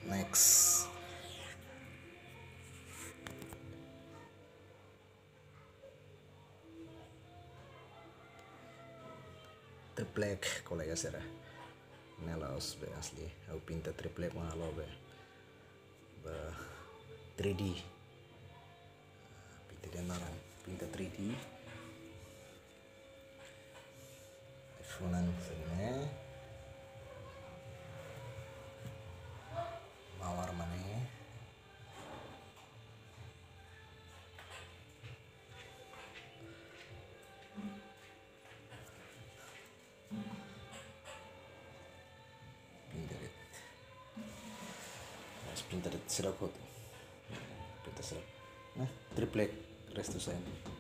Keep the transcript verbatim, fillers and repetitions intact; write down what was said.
Next. Triplek kolega sera. Nelas be asli. Aku pinta triplek malo be. Ba three D. Pinta dia narang. Pinta three D. iPhone sini. Mawar mana? Pintarit. Mas pintarit sila ko. Pinta sila. Nah, triplek resto saya.